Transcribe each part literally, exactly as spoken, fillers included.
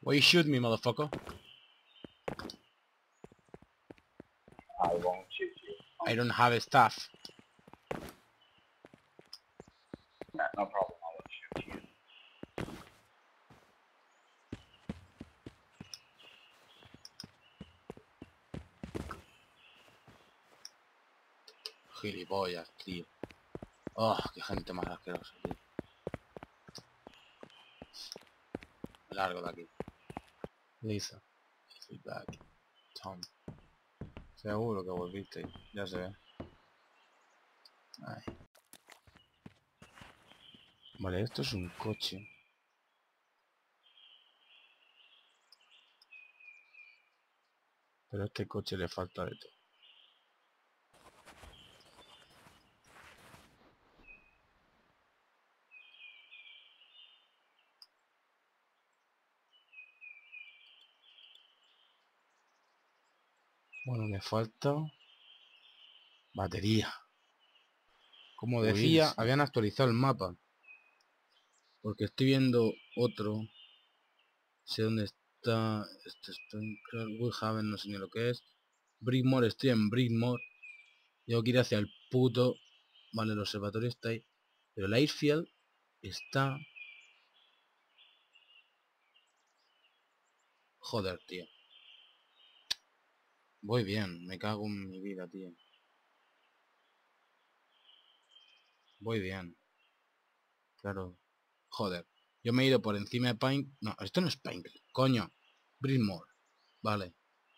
Why you shoot me, motherfucker? I won't shoot you. I don't have stuff. Nah, no problem, I won't shoot you. Gilipollas, tío. Oh, qué gente más asquerosa, tío. Me largo de aquí. Lisa. Feedback. Tom. Seguro que volviste. Ya se ve. Ay. Vale, esto es un coche. Pero a este coche le falta de todo. Bueno, me falta batería. Como decía, Wilson. habían actualizado el mapa. Porque estoy viendo otro. Sé dónde está. Este está en Woodhaven, no sé ni lo que es. Brigmore, estoy en Brigmore. Tengo que ir hacia el puto. Vale, el observatorio está ahí. Pero el airfield está. Joder, tío. Voy bien, me cago en mi vida, tío. Voy bien. Claro. Joder. Yo me he ido por encima de Pine... No, esto no es Pine. Coño. Brigmore. Vale.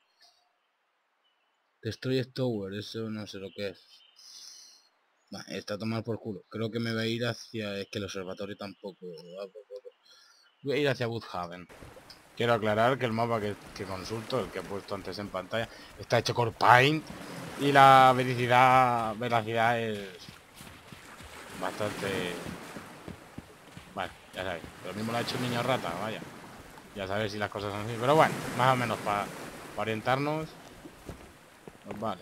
Destroy Tower. Eso no sé lo que es. Bah, está a tomar por culo. Creo que me voy a ir hacia... Es que el observatorio tampoco... Voy a ir hacia Woodhaven. Quiero aclarar que el mapa que, que consulto, el que he puesto antes en pantalla, está hecho con Paint. Y la veracidad... Veracidad es... Bastante... Bueno, ya sabéis. Lo mismo lo ha hecho un niño rata, vaya. Ya sabéis si las cosas son así. Pero bueno, más o menos para pa orientarnos. Pues vale.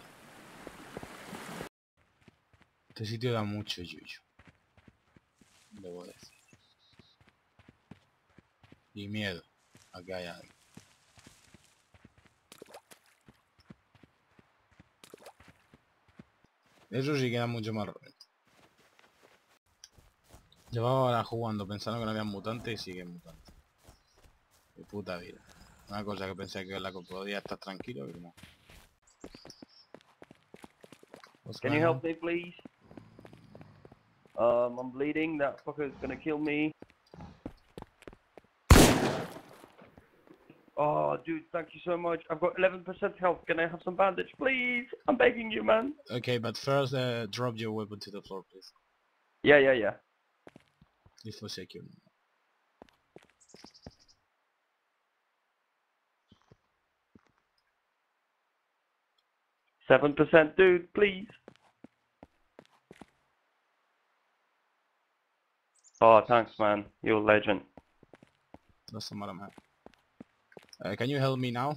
Este sitio da mucho yuyu. Debo decir. Y miedo a que haya alguien. Eso sí queda mucho más rollo. Llevaba ahora jugando pensando que no había mutantes y sigue mutante. De puta vida. Una cosa que pensé que la que podía estar tranquilo, pero no. What's Can you going on? help me, please? Um, I'm bleeding. That fucker is gonna kill me. Oh, dude, thank you so much. I've got eleven percent health. Can I have some bandage, please? I'm begging you, man. Okay, but first uh, drop your weapon to the floor, please. Yeah, yeah, yeah. Just for security. seven percent, dude, please. Oh, thanks, man. You're a legend. Doesn't matter, man. Uh, can you help me now?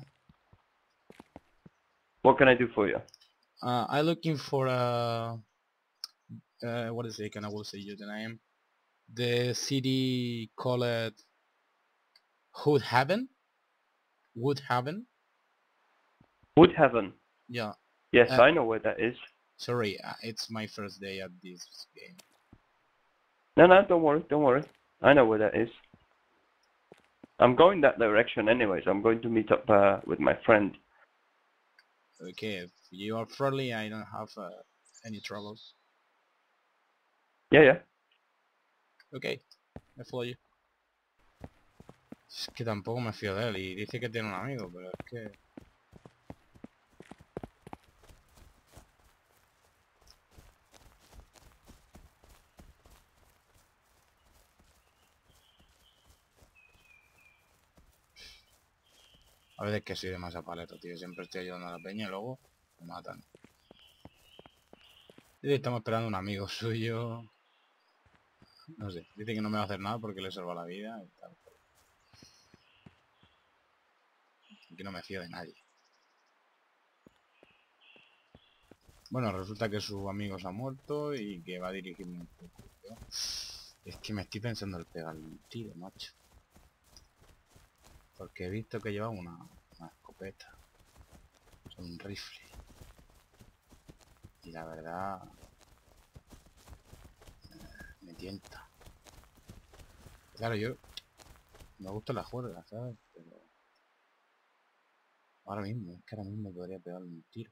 What can I do for you? Uh, I'm looking for a... Uh, what is it? Can I will say you the name? The city called Woodhaven? Woodhaven? Woodhaven. Yeah. Yes, Uh, I know where that is. Sorry, uh, it's my first day at this game. No, no, don't worry, don't worry. I know where that is. I'm going that direction anyways. I'm going to meet up uh, with my friend. Okay, if you are friendly, I don't have uh, any troubles. Yeah, yeah. Okay, I follow you. Es que tampoco me fío de él y dice que tiene un amigo, pero es que... A veces que soy demasiado paleta, tío. Siempre estoy ayudando a la peña y luego me matan. Y estamos esperando a un amigo suyo. No sé, dice que no me va a hacer nada porque le salva la vida y tal. Y que no me fío de nadie. Bueno, resulta que su amigo se ha muerto y que va a dirigirme un poco. Es que me estoy pensando el pegarle un tiro, macho. Porque he visto que lleva una, una escopeta. Un rifle. Y la verdad... Me tienta. Claro, yo... Me gusta la juerga, ¿sabes? Pero... Ahora mismo, es que ahora mismo podría pegarle un tiro.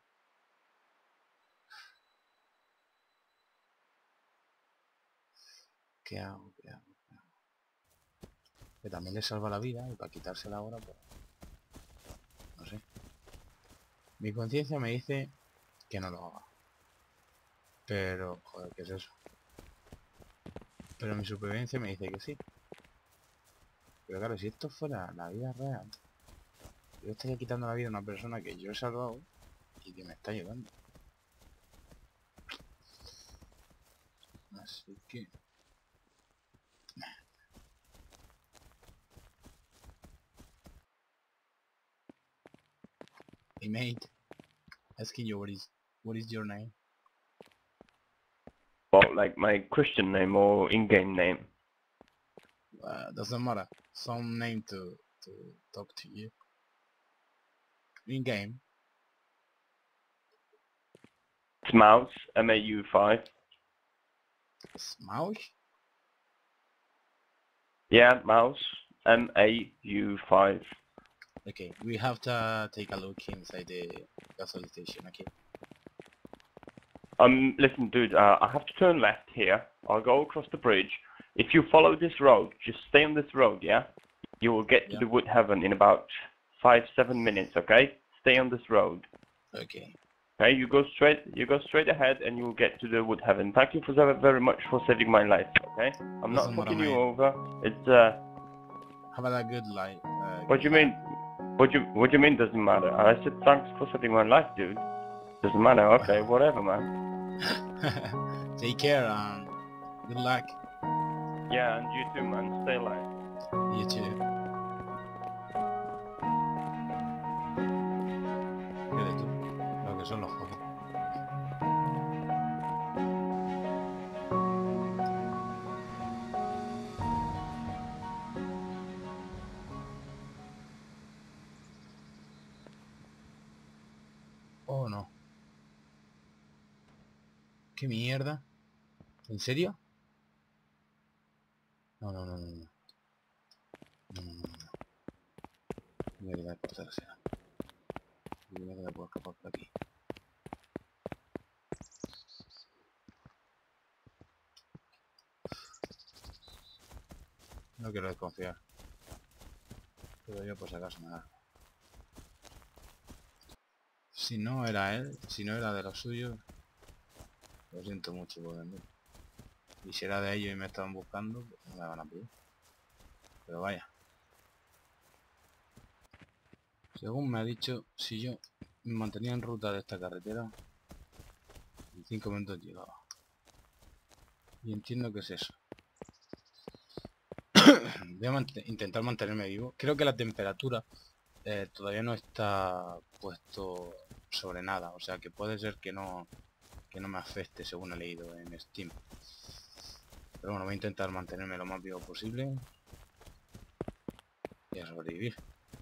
¿Qué hago? ¿Qué hago? ¿Qué hago? Que también le salva la vida y para quitársela ahora, pues... No sé. Mi conciencia me dice que no lo haga. Pero... Joder, ¿qué es eso? Pero mi supervivencia me dice que sí. Pero claro, si esto fuera la vida real, yo estaría quitando la vida a una persona que yo he salvado y que me está ayudando. Así que... Hey mate, asking you what is what is your name? Well, like my Christian name or in-game name. Uh, doesn't matter. Some name to to talk to you. In game. It's Mouse, M A U five. Mouse? Yeah, Mouse, M A U five. Okay, we have to take a look inside the gasoline station, okay? Um, listen, dude, uh, I have to turn left here. I'll go across the bridge. If you follow this road, just stay on this road, yeah? You will get to Yeah. the Woodhaven in about five, seven minutes, okay? Stay on this road. Okay. Okay, you go straight, you go straight ahead, and you will get to the Woodhaven. Thank you for that very much for saving my life. Okay, I'm not Doesn't matter, fucking you mate. over. It's uh, Have a good life. Uh, what do you mean? What do you what do you mean doesn't matter? I said thanks for saving my life, dude. Doesn't matter. Okay, whatever, man. Take care and good luck. Yeah, and you too, man. Stay alive. You too. Fíjate tú, lo que son los juegos. Oh no. ¿Qué mierda? ¿En serio? No, no, no, no, no. No, no, no, no. Voy a quedar por tercera. Voy a quedar por escapar por aquí. No quiero desconfiar. Pero yo por si acaso me da. Si no era él, si no era de los suyos, lo siento mucho por mí. Y si era de ellos y me estaban buscando, pues no me van a pedir. Pero vaya. Según me ha dicho, si yo me mantenía en ruta de esta carretera, en cinco minutos llegaba. Y entiendo que es eso. Voy a mant intentar mantenerme vivo. Creo que la temperatura eh, todavía no está puesto sobre nada. O sea que puede ser que no, que no me afecte según he leído en Steam. Pero bueno, voy a intentar mantenerme lo más vivo posible. Y a sobrevivir.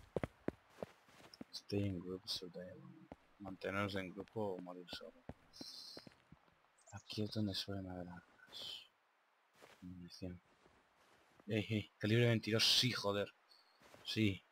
Stay in group survival. Mantenerse en grupo o morir solo. Aquí es donde suelen haber armas. Munición. Ey, ey, calibre veintidós, sí, joder. Sí.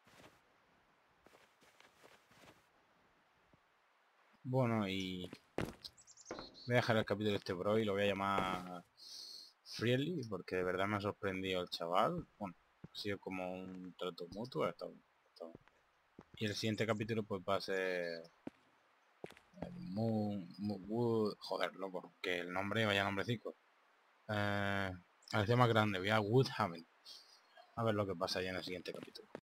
Bueno, y... voy a dejar el capítulo este por hoy, lo voy a llamar Friendly, porque de verdad me ha sorprendido el chaval. Bueno, ha sido como un trato mutuo. Ha estado, ha estado. Y el siguiente capítulo pues va a ser... El Moon, Moon Wood, joder, loco, que el nombre, vaya nombrecico. Eh, el tema más grande, voy a Woodhaven. A ver lo que pasa ya en el siguiente capítulo.